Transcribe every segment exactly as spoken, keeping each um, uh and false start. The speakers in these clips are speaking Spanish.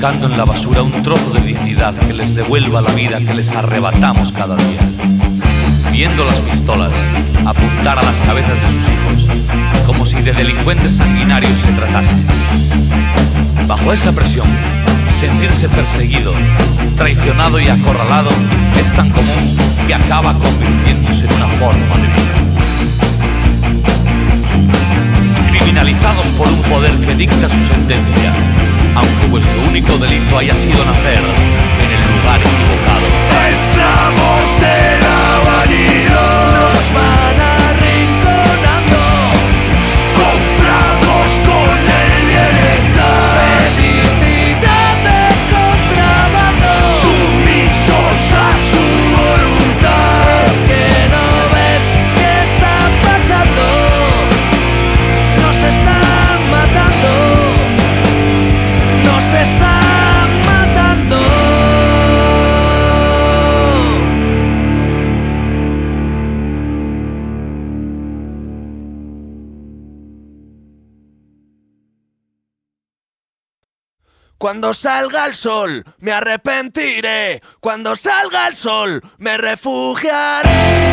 buscando en la basura un trozo de dignidad que les devuelva la vida que les arrebatamos cada día. Viendo las pistolas apuntar a las cabezas de sus hijos, como si de delincuentes sanguinarios se tratase. Bajo esa presión, sentirse perseguido, traicionado y acorralado es tan común que acaba convirtiéndose en una forma de vida. Criminalizados por un poder que dicta su sentencia, aunque vuestro único delito haya sido nacer en el lugar equivocado. Esclavos de la vanidad, nos van arrinconando, comprados con el bienestar. Felicidad de contrabando, sumisos a su voluntad. Es que no ves qué está pasando, nos están matando, nos están matando. Cuando salga el sol, me arrepentiré. Cuando salga el sol, me refugiaré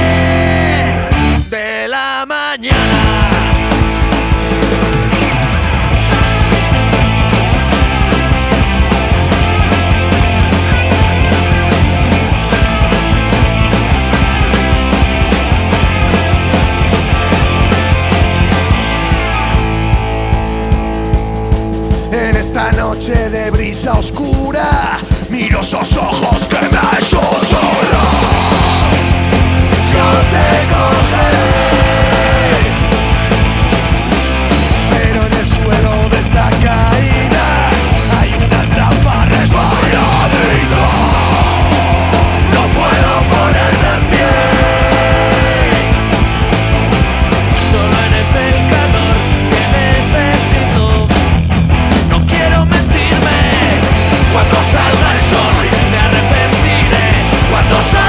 de la mañana. En esta noche de brisa oscura, miro esos ojos que me ha hecho llorar. Yo te cogeré, pero en el suelo de esta caída hay una trampa resbaladita. No puedo ponerme en pie, solo eres el calor que necesito. No quiero mentirme. Cuando salga el sol me arrepentiré. Cuando salga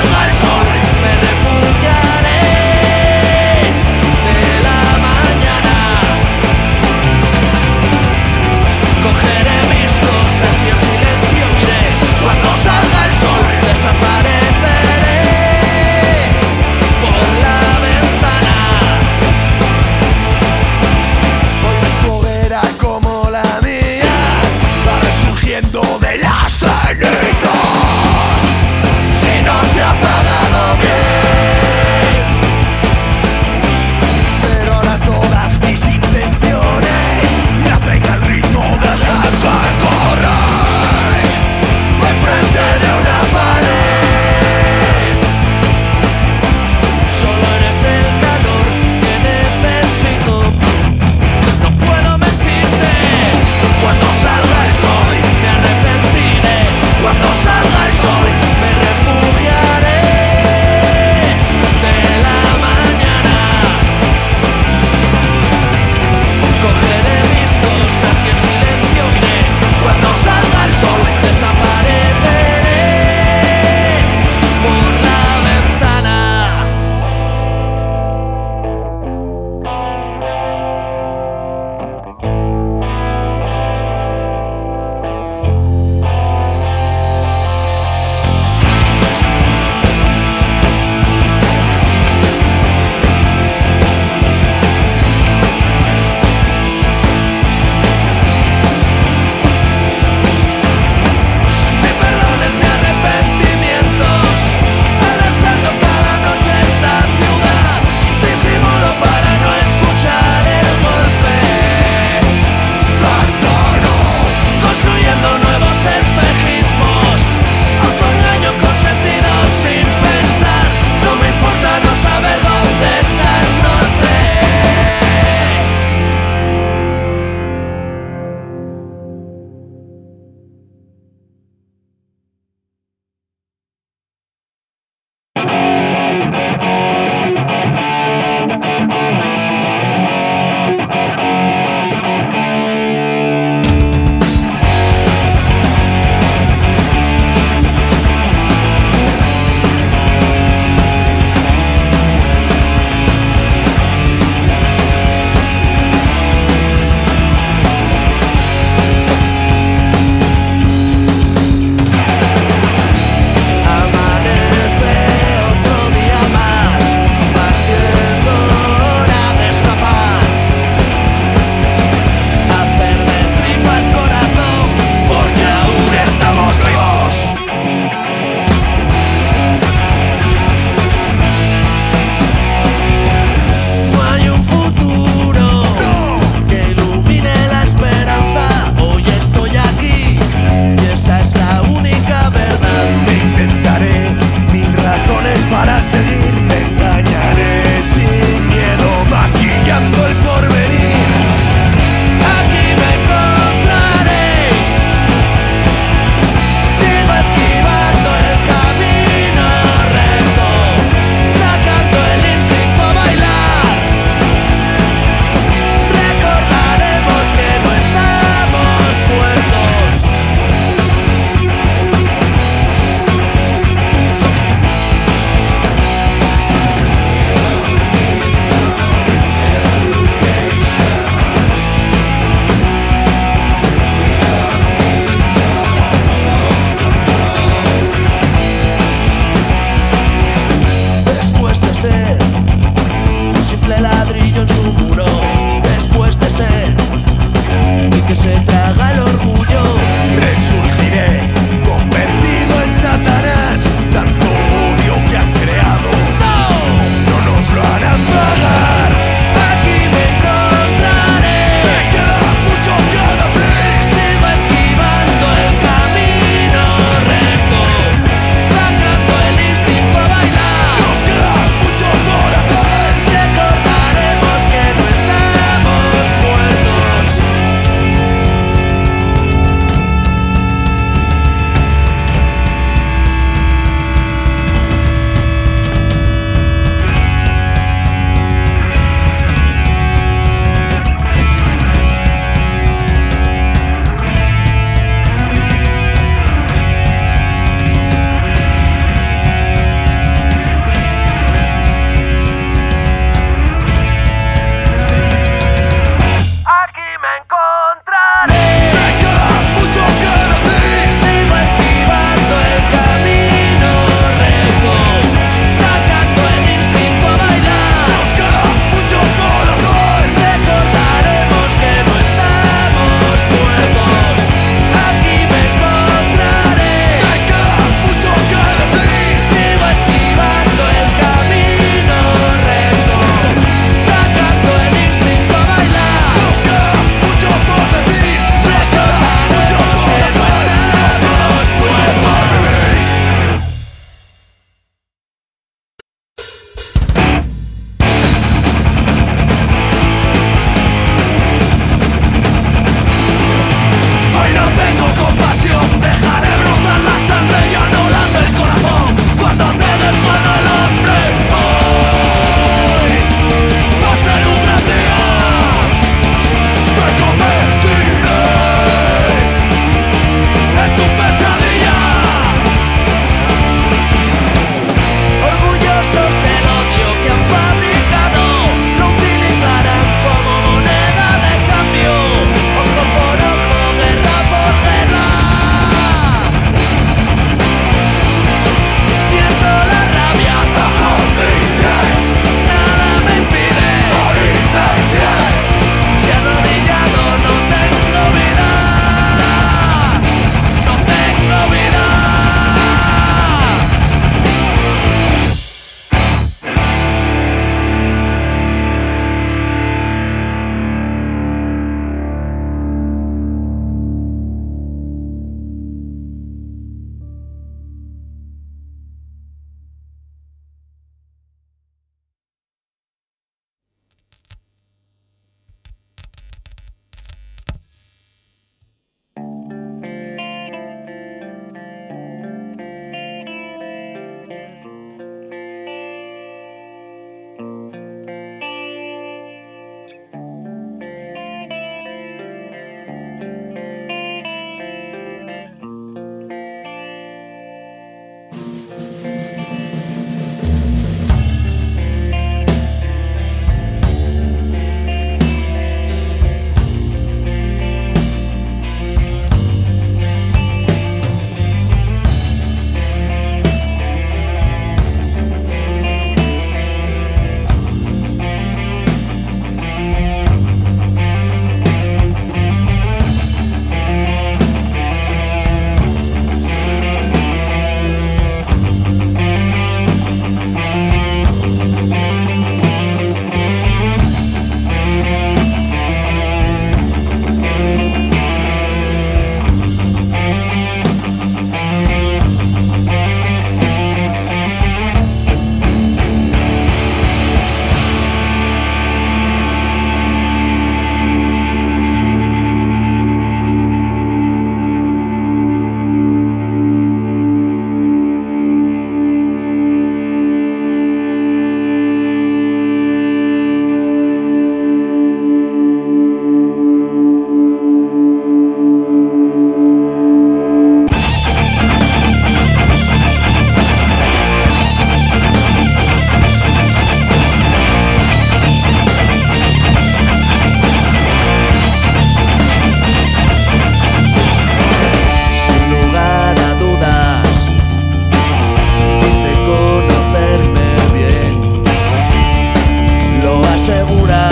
segura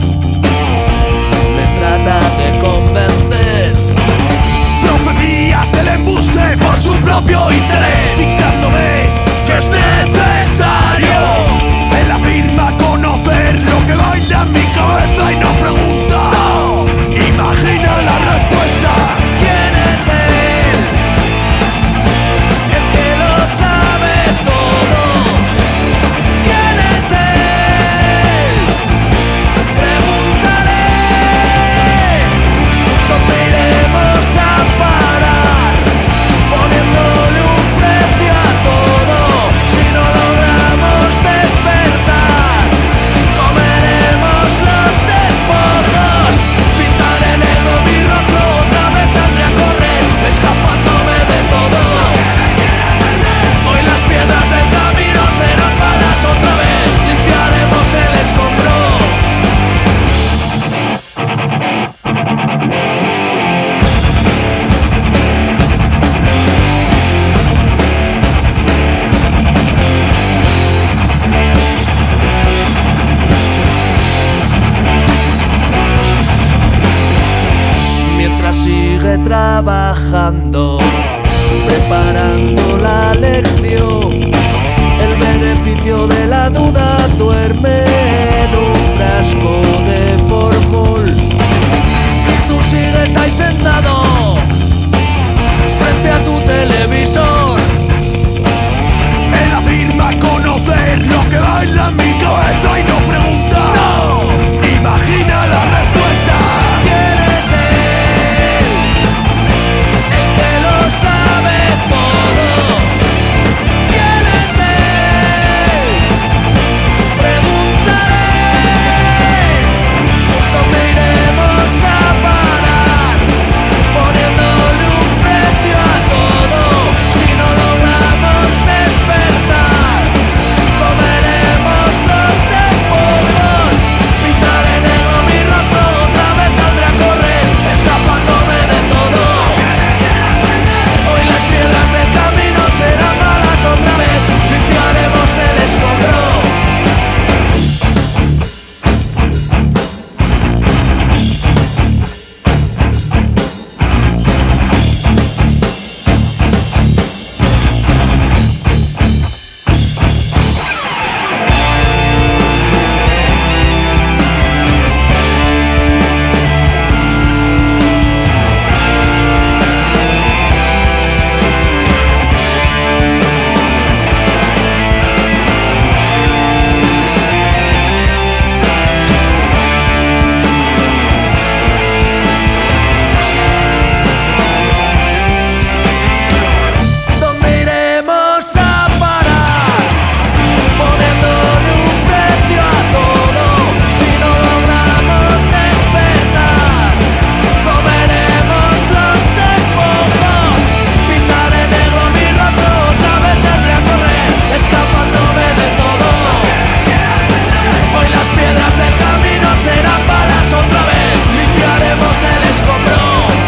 me trata de convencer. Profecías del embuste por su propio interés, dictándome que es necesario. Él afirma conocer lo que baila en mi cabeza y no pregunta, no, imagina la respuesta. ¿Quién es él? El que lo sabe todo. ¿Quién es él? Preguntaré. ¿Dónde iremos a parar? Poniéndole un precio a todo. Si no logramos despertar, comeremos los despojos. Pintaré negro mi rostro, otra vez saldré a correr, escapándome de todo. Hoy las piedras del camino serán balas otra vez, limpiaremos el escombro. Mientras sigue trabajando, preparando la lección, el beneficio de la duda duerme en un frasco de formol. Y tú sigues ahí sentado frente a tu televisor. Él afirma conocer lo que baila en mi cabeza y no pregunta, no, imagina la respuesta. ¿Quién es él? El que lo sabe todo. ¿Quién es él? Preguntaré. ¿Dónde iremos a parar? Poniéndole un precio a todo. Si no logramos despertar, comeremos los despojos. Pintaré negro mi rostro, otra vez saldré a correr, escapándome de todo. Hoy las piedras del camino serán balas otra vez, limpiaremos el escombro. ¿Dónde iremos a parar? Poniéndole un precio a todo. Si no logramos despertar, comeremos los despojos. Pintaré negro mi rostro, otra vez saldré a correr, escapándome de todo. Hoy las piedras del camino serán balas otra vez, limpiaremos el escombro.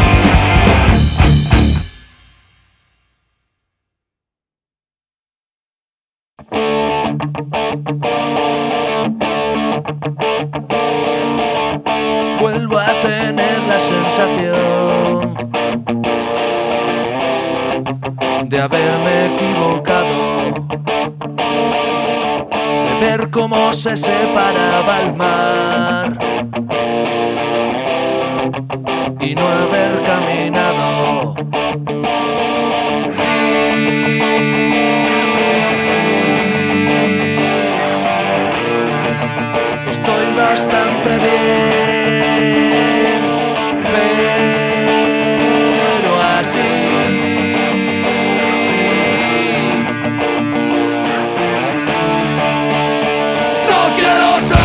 Vuelvo a tener la sensación de haberme equivocado, de ver cómo se separaba el mar y no haber caminado. Estoy bastante bien, pero así no quiero ser.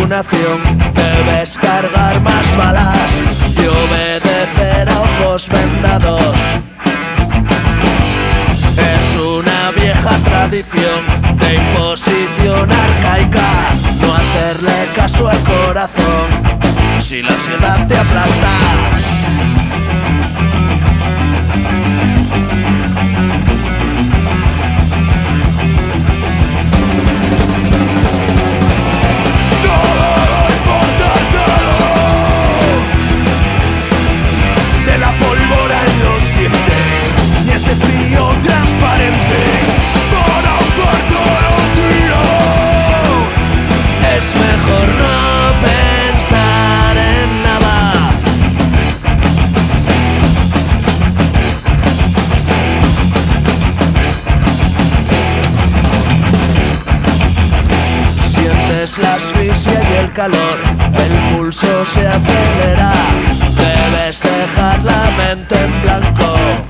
nación. Debes cargar más balas y obedecer a ojos vendados. Es una vieja tradición de imposición arcaica, no hacerle caso al corazón si la ansiedad te aplasta. Ese frío transparente para un cuarto lo tiro. Es mejor no pensar en nada. Sientes la asfixia y el calor, el pulso se acelera. Debes dejar la mente en blanco.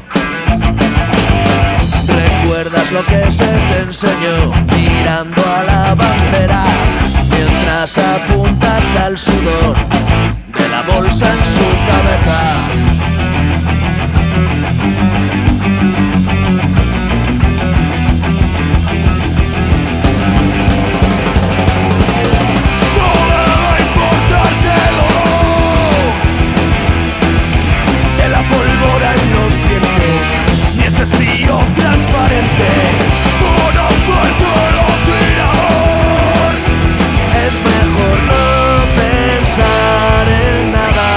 ¿Recuerdas lo que se te enseñó mirando a la bandera? Mientras apuntas al sudor de la bolsa en su cabeza. Ese frío transparente por un fuerte lo tirador. Es mejor no pensar en nada.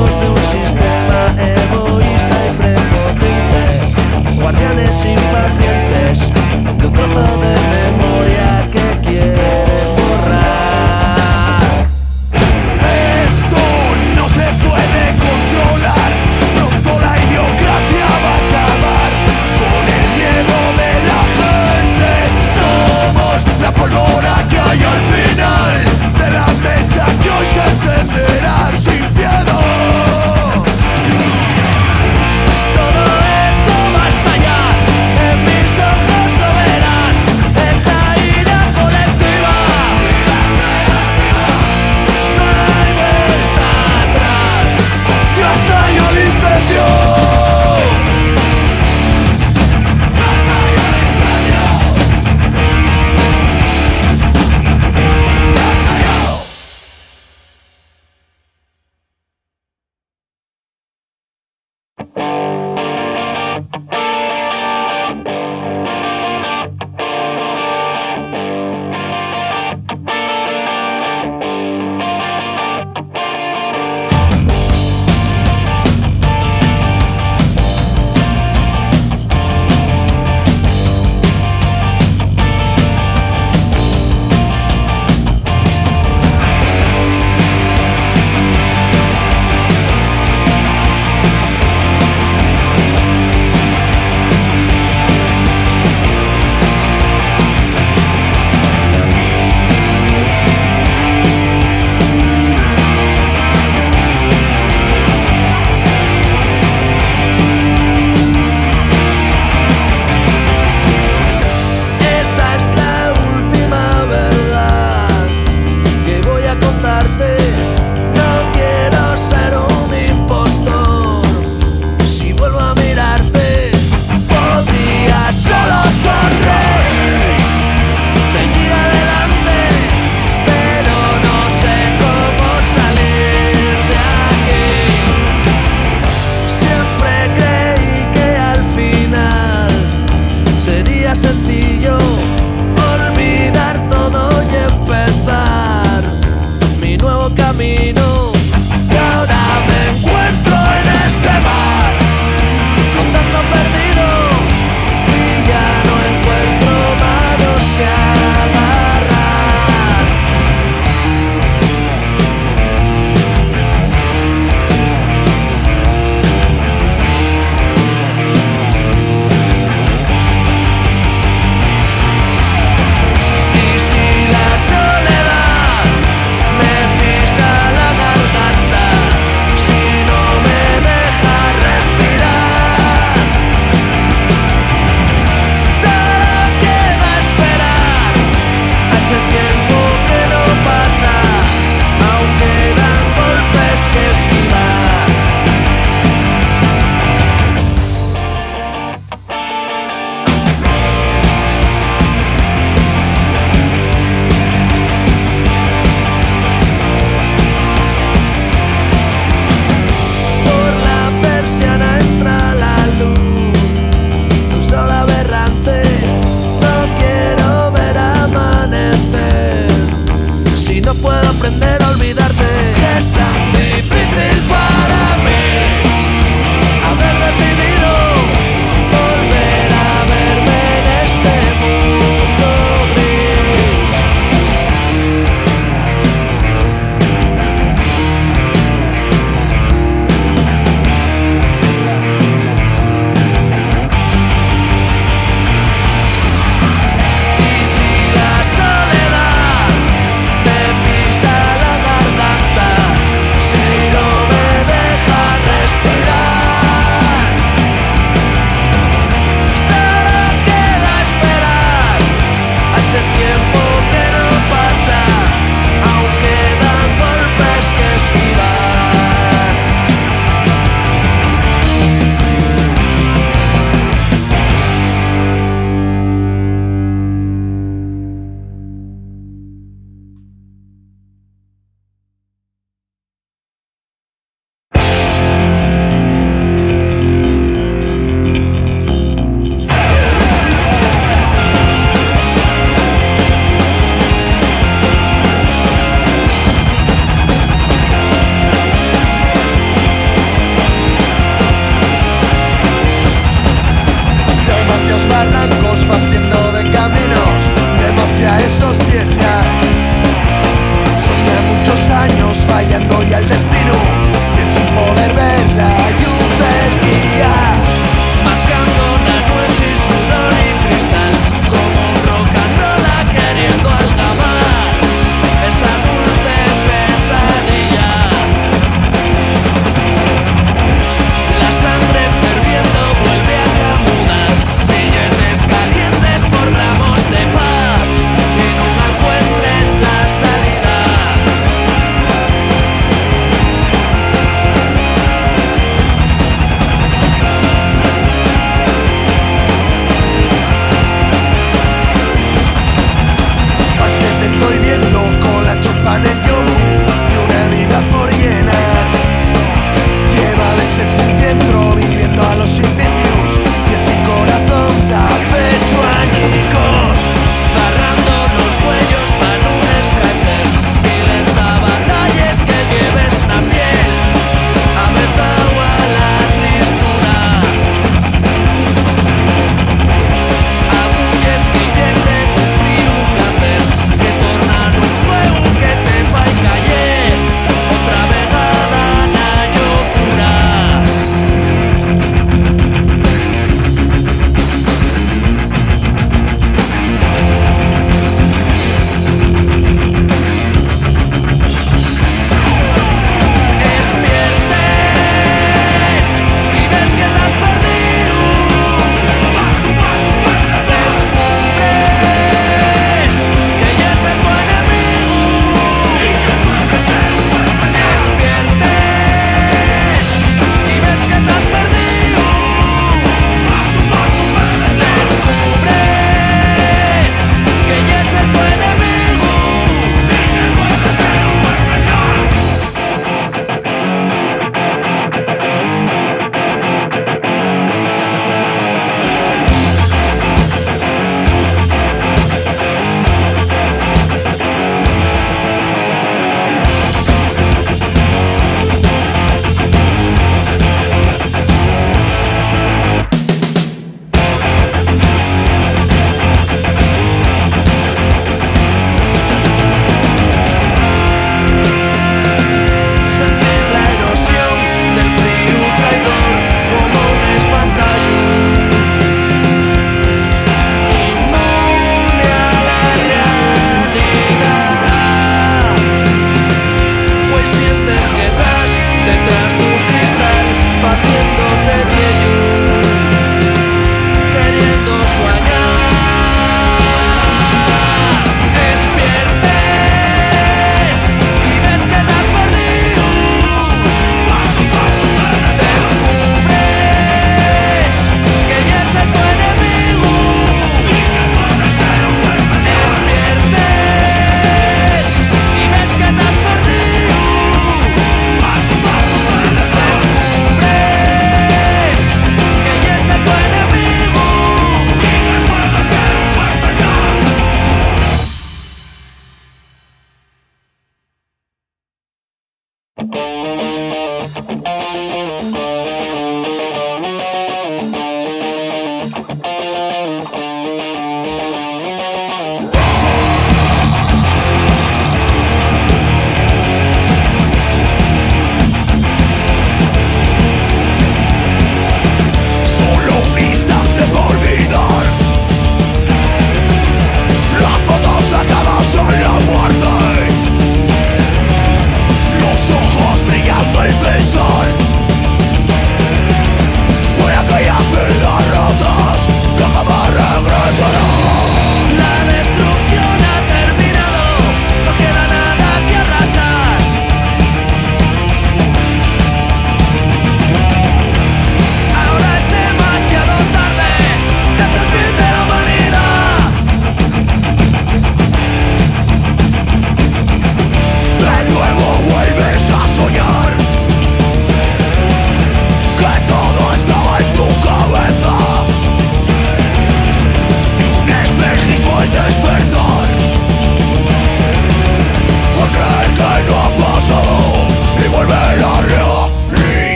lejos de un